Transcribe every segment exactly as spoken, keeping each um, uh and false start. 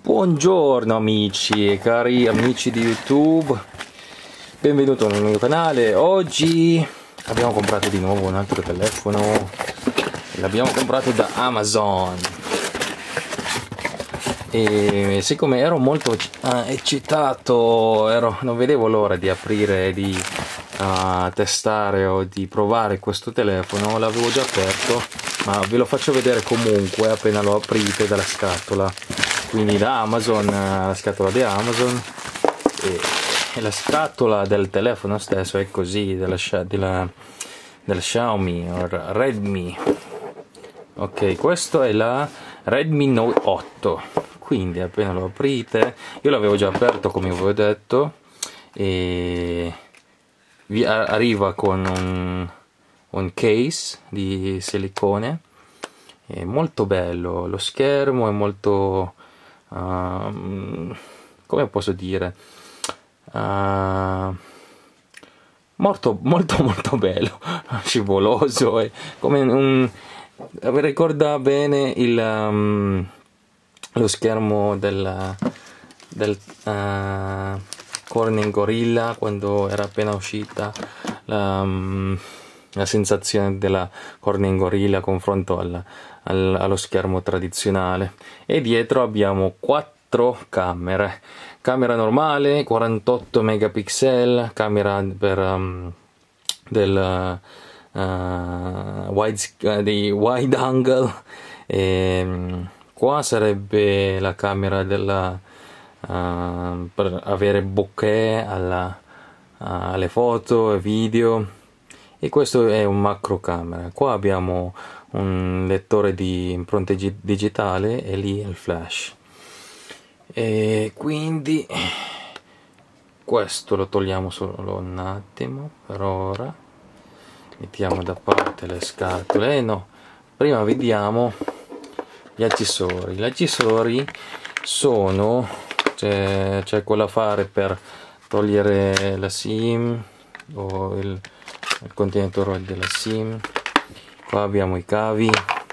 Buongiorno amici e cari amici di YouTube, benvenuti nel mio canale. Oggi abbiamo comprato di nuovo un altro telefono, l'abbiamo comprato da Amazon e siccome ero molto uh, eccitato, ero, non vedevo l'ora di aprire, di uh, testare o di provare questo telefono. L'avevo già aperto, ma ve lo faccio vedere comunque appena lo aprite dalla scatola. Quindi da Amazon, la scatola di Amazon, e, e la scatola del telefono stesso è così, della, della, della Xiaomi o Redmi. Ok, questo è la Redmi Note otto. Quindi appena lo aprite, io l'avevo già aperto come vi avevo detto, e vi arriva con un, un case di silicone. È molto bello, lo schermo è molto Uh, come posso dire, uh, molto molto molto bello, scivoloso, e come un, ricorda bene il um, lo schermo del, del uh, Corning Gorilla quando era appena uscita, la, um, la sensazione della Corning Gorilla confronto al, al, allo schermo tradizionale. E dietro abbiamo quattro camere: camera normale quarantotto megapixel, camera per um, del uh, wide, uh, di wide angle, e um, qua sarebbe la camera della uh, per avere bokeh alla, uh, alle foto e video. E questo è un macro camera. Qua abbiamo un lettore di impronte digitale e lì il flash. E quindi questo lo togliamo solo un attimo per ora, mettiamo da parte le scatole. E no, prima vediamo gli accessori. Gli accessori sono, c'è, c'è quell'affare per togliere la SIM o il il contenitore della SIM. Qua abbiamo i cavi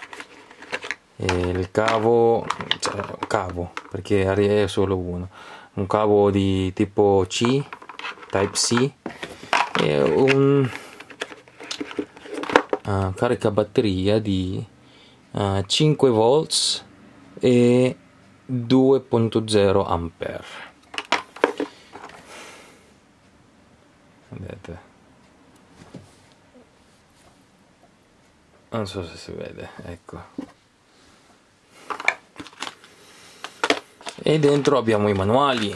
e il cavo, cioè cavo perché è solo uno, un cavo di tipo C, Type C, e un uh, caricabatteria di uh, cinque volt e due virgola zero ampere. Vedete? Non so se si vede, ecco. E dentro abbiamo i manuali.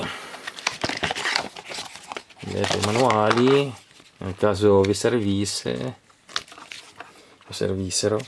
Vedete i manuali, nel caso vi servisse, vi servissero.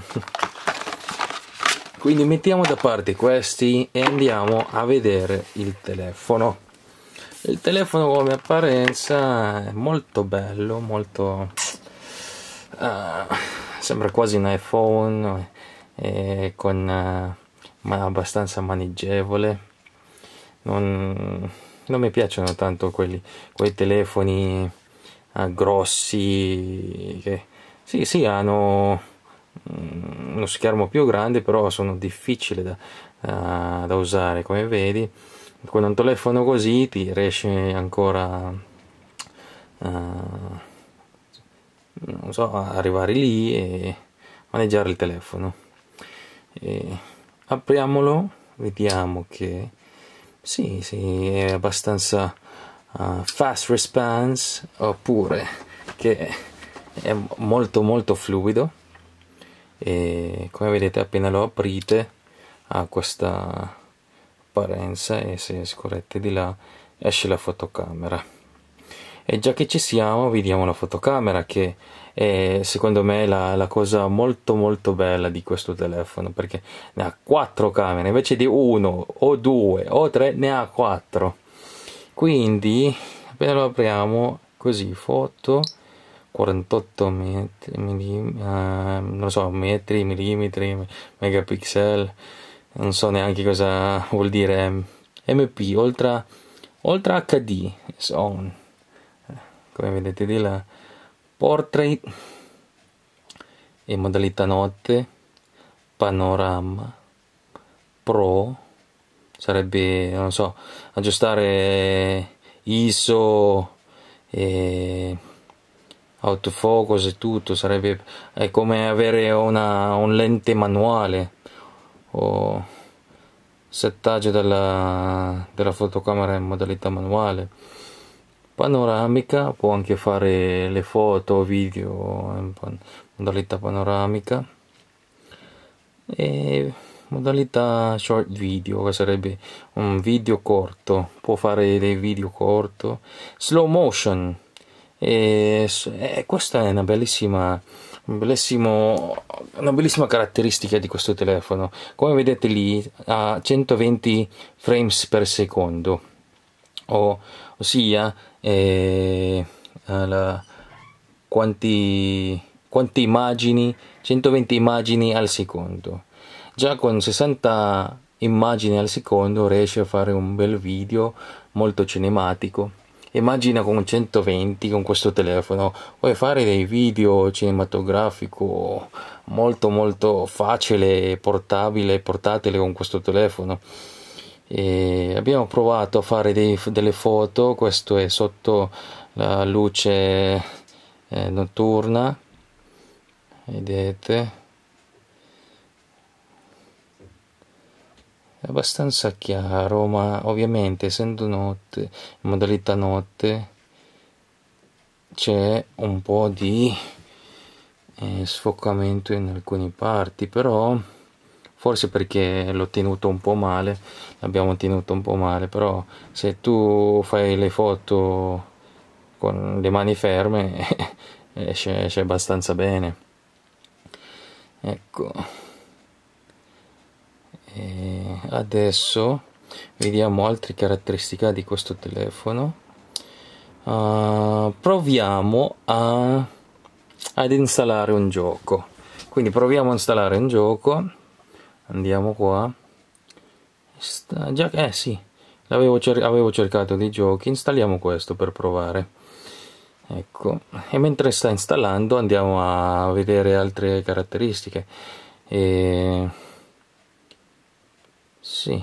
Quindi mettiamo da parte questi e andiamo a vedere il telefono. Il telefono come apparenza è molto bello, molto... Uh, sembra quasi un iPhone, eh, con uh, ma abbastanza maneggevole. Non, non mi piacciono tanto quelli, quei telefoni uh, grossi che sì, sì hanno um, uno schermo più grande, però sono difficili da, uh, da usare. Come vedi, con un telefono così ti riesci ancora uh, non so, arrivare lì e maneggiare il telefono. E apriamolo, vediamo che sì, sì, è abbastanza uh, fast response, oppure che è molto molto fluido. E come vedete, appena lo aprite ha questa apparenza, e se scorrete di là esce la fotocamera. E già che ci siamo, vediamo la fotocamera, che è secondo me la, la cosa molto molto bella di questo telefono, perché ne ha quattro camere invece di uno o due o tre, ne ha quattro. Quindi appena lo apriamo così, foto quarantotto metri, millim, uh, non so, metri, millimetri, megapixel, non so neanche cosa vuol dire M P, Ultra, Ultra H D, on. Come vedete di là, portrait in modalità notte, panorama, pro, sarebbe, non so, aggiustare I S O e autofocus e tutto, sarebbe è come avere una un lente manuale o settaggio della, della fotocamera in modalità manuale. Panoramica, può anche fare le foto, video in modalità panoramica, e modalità short video, che sarebbe un video corto, può fare dei video corto, slow motion, e, e questa è una bellissima un bellissimo, una bellissima caratteristica di questo telefono. Come vedete lì ha centoventi frames per secondo, o, ossia eh, la, quanti, quante immagini, centoventi immagini al secondo. Già con sessanta immagini al secondo riesce a fare un bel video molto cinematico. Immagina con centoventi, con questo telefono puoi fare dei video cinematografico molto molto facile, portabile, portatile con questo telefono. E abbiamo provato a fare dei, delle foto. Questo è sotto la luce eh, notturna, vedete, è abbastanza chiaro, ma ovviamente essendo notte, in modalità notte, c'è un po' di eh, sfocamento in alcune parti, però forse perché l'ho tenuto un po' male, l'abbiamo tenuto un po' male, però se tu fai le foto con le mani ferme esce, esce abbastanza bene, ecco. E adesso vediamo altre caratteristiche di questo telefono. Uh, proviamo a, ad installare un gioco, quindi proviamo a installare un gioco. Andiamo qua. Sta, già, eh sì, avevo, cer avevo cercato dei giochi, installiamo questo per provare, ecco. E mentre sta installando andiamo a vedere altre caratteristiche. E sì,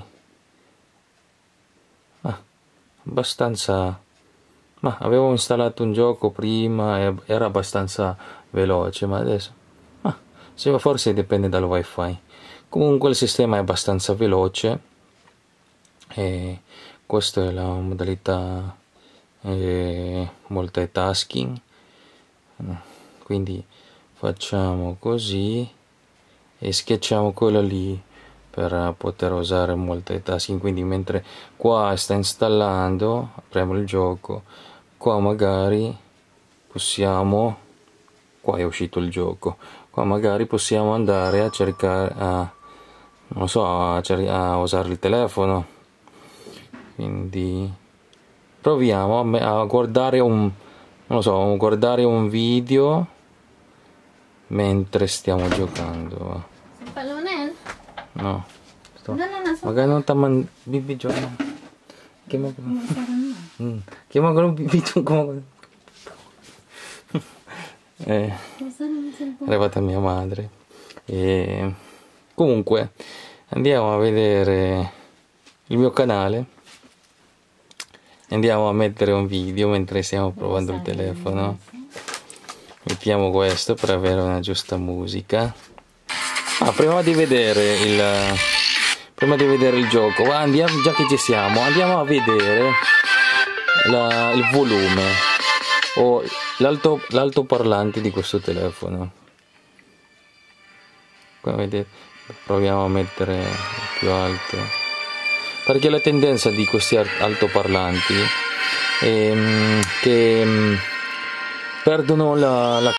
ah, abbastanza, ma avevo installato un gioco prima e era abbastanza veloce, ma adesso ah, sì, forse dipende dal wifi. Comunque il sistema è abbastanza veloce e questa è la modalità eh, multitasking, quindi facciamo così e schiacciamo quello lì per poter usare multitasking. Quindi mentre qua sta installando, apriamo il gioco, qua magari possiamo, qua è uscito il gioco, qua magari possiamo andare a cercare, a, non so, a, a usare il telefono. Quindi proviamo a, a guardare un, non so, guardare un video mentre stiamo giocando. No, sto. Magari non taman bibidyo na. Kimo ko. Hmm. Kimo ko bibidyo ko. Eh. È arrivata mia madre. E comunque andiamo a vedere il mio canale. Andiamo a mettere un video mentre stiamo provando il telefono. Mettiamo questo per avere una giusta musica. Ah, prima di vedere il prima di vedere il gioco, andiamo, già che ci siamo, andiamo a vedere la, il volume o l'alto, l'altoparlante di questo telefono. Come vedete, proviamo a mettere più alto, perché la tendenza di questi altoparlanti è che perdono la, la